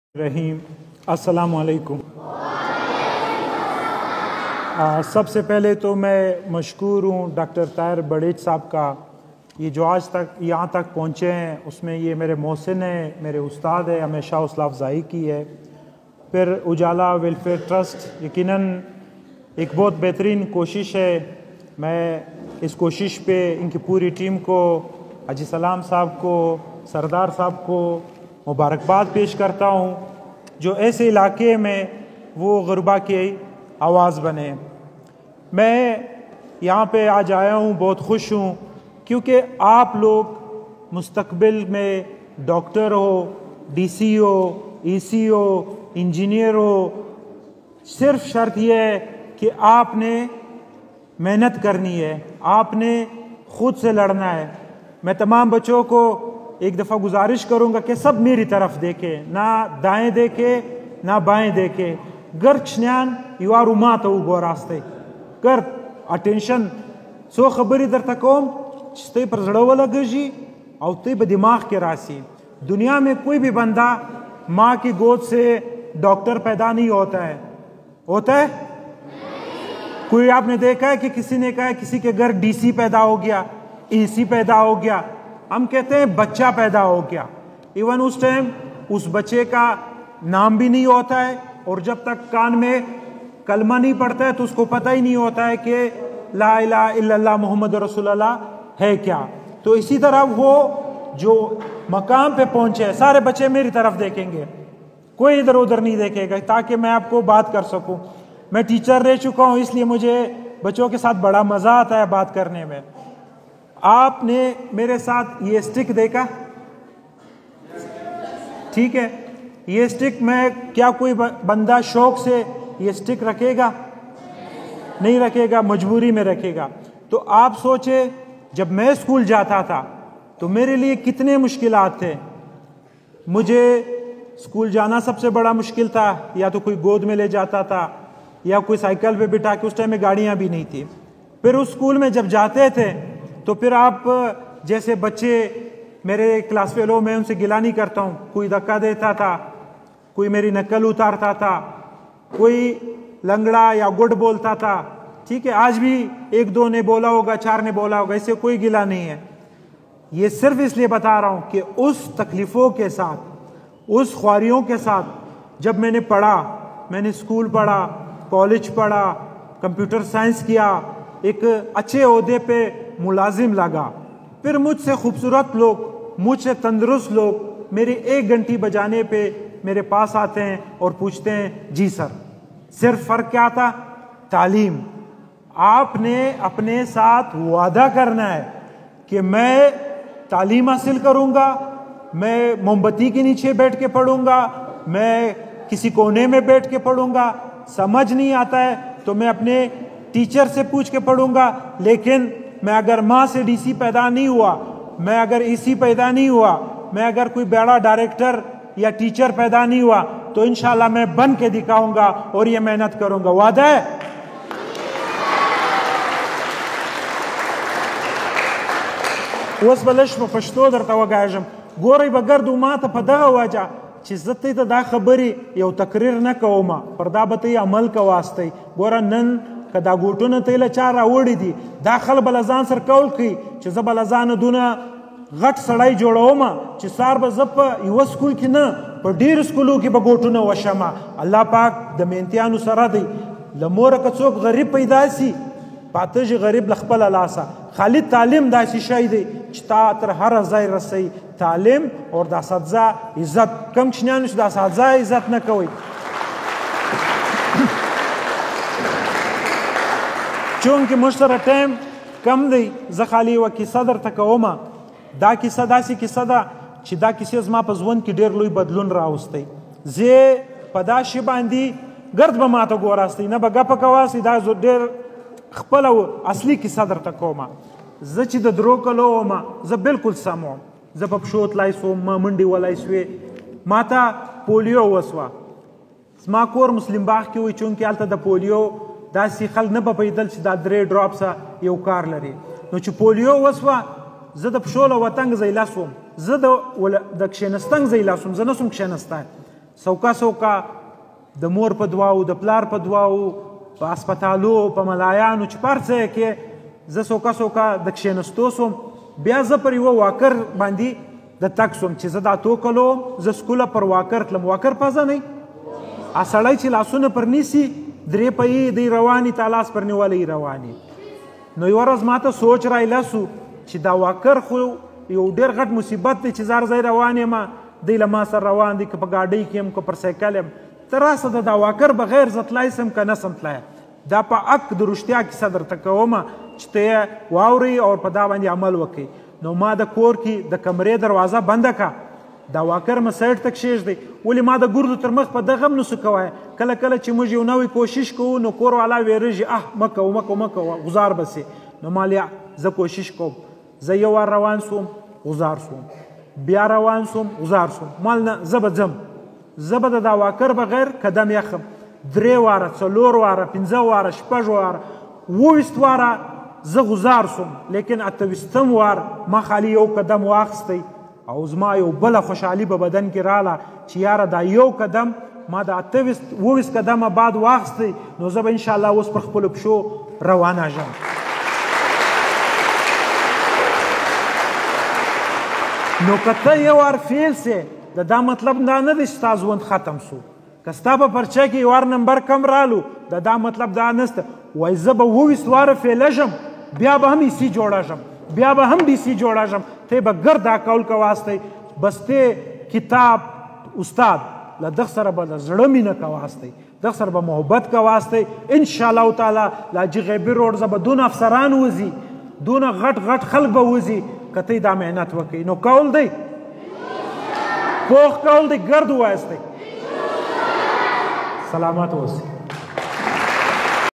रहीम अस्सलाम वालेकुम। सबसे पहले तो मैं मशकूर हूँ डॉक्टर ताहिर बड़ेज साहब का, ये जो आज तक यहाँ तक पहुँचे हैं उसमें ये मेरे मोहसिन हैं, मेरे उस्ताद हैं, हमेशा हौसला अफजाई की है। फिर उजाला वेलफेयर ट्रस्ट यकीनन एक बहुत बेहतरीन कोशिश है। मैं इस कोशिश पे इनकी पूरी टीम को, हाजी सलाम साहब को, सरदार साहब को मुबारकबाद पेश करता हूँ जो ऐसे इलाके में वो गुरबा की आवाज़ बने। मैं यहाँ पे आज आया हूँ, बहुत खुश हूँ क्योंकि आप लोग मुस्तकबिल में डॉक्टर हो, डीसी हो, ईसी हो, इंजीनियर हो। सिर्फ शर्त यह है कि आपने मेहनत करनी है, आपने खुद से लड़ना है। मैं तमाम बच्चों को एक दफ़ा गुजारिश करूँगा कि सब मेरी तरफ देखें, ना दाएं देखें ना बाएं देखें। गर छन्यान युवा रुमा तो गो रास्ते कर अटेंशन सो खबरी दर तकोम चिस्ते पर जड़ो लगजी और ते दिमाग के राशि। दुनिया में कोई भी बंदा माँ की गोद से डॉक्टर पैदा नहीं होता है, होता है? कोई आपने देखा है कि किसी ने कहा है किसी के घर डीसी पैदा हो गया, ईसी पैदा हो गया? हम कहते हैं बच्चा पैदा हो गया। इवन उस टाइम उस बच्चे का नाम भी नहीं होता है और जब तक कान में कलमा नहीं पड़ता है तो उसको पता ही नहीं होता है कि ला इलाहा इल्लल्लाह मोहम्मद रसूलुल्लाह है क्या। तो इसी तरह वो जो मकाम पे पहुंचे, सारे बच्चे मेरी तरफ देखेंगे, कोई इधर उधर नहीं देखेगा, ताकि मैं आपको बात कर सकूं। मैं टीचर रह चुका हूं, इसलिए मुझे बच्चों के साथ बड़ा मजा आता है बात करने में। आपने मेरे साथ ये स्टिक देखा, ठीक है? ये स्टिक में क्या कोई बंदा शौक से ये स्टिक रखेगा? नहीं रखेगा, मजबूरी में रखेगा। तो आप सोचे जब मैं स्कूल जाता था तो मेरे लिए कितने मुश्किलात थे। मुझे स्कूल जाना सबसे बड़ा मुश्किल था, या तो कोई गोद में ले जाता था या कोई साइकिल पे बिठा के, उस टाइम में गाड़ियां भी नहीं थी। फिर उस स्कूल में जब जाते थे तो फिर आप जैसे बच्चे मेरे क्लास फेलो में उनसे गिला नहीं करता हूँ, कोई धक्का देता था, कोई मेरी नकल उतारता था, कोई लंगड़ा या गुड बोलता था, ठीक है? आज भी एक दो ने बोला होगा, चार ने बोला होगा, इससे कोई गिला नहीं है। ये सिर्फ इसलिए बता रहा हूँ कि उस तकलीफों के साथ, उस ख्वारियों के साथ जब मैंने पढ़ा, मैंने स्कूल पढ़ा, कॉलेज पढ़ा, कंप्यूटर साइंस किया, एक अच्छे ओहदे पे मुलाजिम लगा, फिर मुझसे खूबसूरत लोग, मुझसे तंदुरुस्त लोग मेरी एक घंटी बजाने पे मेरे पास आते हैं और पूछते हैं जी सर। सिर्फ फर्क क्या था? तालीम। आपने अपने साथ वादा करना है कि मैं तालीम हासिल करूंगा, मैं मोमबत्ती के नीचे बैठ के पढ़ूंगा, मैं किसी कोने में बैठ के पढ़ूंगा, समझ नहीं आता है तो मैं अपने टीचर से पूछ के पढ़ूंगा। लेकिन मैं अगर माँ से डीसी पैदा नहीं हुआ, मैं अगर ईसी पैदा नहीं हुआ, मैं अगर कोई बड़ा डायरेक्टर या टीचर पैदा नहीं हुआ तो इंशाल्लाह मैं बन के दिखाऊंगा और ये मेहनत करूंगा। वादा है? वस बलश में पश्तो दर तवगाजम गोरे बगर दुमा त पदा वाजा चिज्जत त दा खबरी यो तकरीर न कोमा पर्दा बते अमल का वास्ते गोरा नन कदा गोटुन तेल चारा ओड़ी दी दाखल बलजान सर कौल की च जबलजान दुना घट सड़ाई जोड़ोमा च सार बजप युवा स्कूल की न पर ढेर स्कूलों की बगोटुन वशमा। अल्लाह पाक द मेंतियानु सरा दी लमोर कचोक गरीब पैदासी पातज गरीब लखपल अलासा खाली तालीम दासी शायदे चिता तर हर अजाई रसई तालीम और दा सजा इज्जत कम छन्यान दा सजा इज्जत न कोई। चूंकि मुश्तर टाइम कम दी जखाली व किस्सा दर तकोमा दा किस्सा दासी किस्सा दा چې دا کیسې زما په ژوند کې ډېر لوی بدلون راوستی. زه په دا شی باندې ګرد به ماته ګوراستی نه به ګپه کواستی، دا ډېر خپله اصلي کیسه درته کومه. زه چې د درو کلو ومه زه بالکل سم وم، زه په پښو تلای سوم، ما منډې ولی سوې، ما ته پولیو وسوه. زما کور مسلم باغ کې وي، چونکې هلته د پولیو داسې خلک نه به پوهېدل چې دا 3 ډراپسه یو کار لري. نو چې پولیو وسوه زه د پښو له وتنګ ځای لس وم، زه د کښېنستنګ ځای لس وم، زه نه سوم کښېنستی. سوکا د مور په دعاو د پلار په دعاو په هسپتالو په ملایانو چې په هر څه کې زه سوکا د کښېنستو سوم بیا زه پر یوه واکر باندې د تګ سوم چې زه دا توکلو زه سکوله پر واکر تلم واکر پزه نه سړی چې لاسونه پر نیسي درې پهیې دی رواني تا لاس پر نیولی رواني نو یوه ورځ ماته سوچ رایله سو چې دا واکر خو یو ډېر غټ مصیبت دی چې زار ځای روان یم دی له ما سره روان دی که په ګاډۍ کې یم که پر سایکل یم ته راسه د دا واکر بغیر زه تلای سم که نه سم تلای دا په حق د رښتیا کیسه درته کومه چې ته یې واورئ او په دا باندې عمل وکړئ نو ما د کور کې د کمرې دروازه بنده که دا واکر مې سایډ ته کښېږدئ ولې ما د ګردو تر مخ په دغه هم نسو کوی کله کله چې موږ یو نوی کوشش کوو نو کور والا ویرېږي مه کوو مه کوو غزار به سي نو ما زه کوشش کوم زه یو وار روان سوم غزار سوم بیا روان سوم غزار سوم مال نه زه به ځم زه به د دا واکر بغیر قدم یخم 3 واره 4 واره 5 واره 6 واره 20 واره زه غزار سوم لیکن 28 وار ما خالي یو قدم واخیستی او زما یو بله خوشحالي په بدن کې راله چې یاره دا یو قدم ما د 28 قدمه بعد واخیستی نو زه به انشاءالله اوس پر خپلو پښو روانېږم نو که ته یو وار فیل سې د دا مطلب دا نه دی چې ستا ژوند ختم سو که ستا په پرچه کې یو وار نمبر کم رالو د دا مطلب دا نسته وایي زه به 20 واره فیلېږم بیا به هم ایسي جوړېږم بیا به هم ډیسي جوړېږم ته به ګر دا کول کواستی بس ته کتاب استاد له دغ سره به د زړه مینه کواستی دغ سره به محبت کواستی انشاءالله تعالی لا جي غیبي روډ زه به دونه افسران وځي دونه غټ خلک به وځي که ته دا محنت وکړي نو کول دی پوخ کول دی ګرد وایستی سلامت اوسئ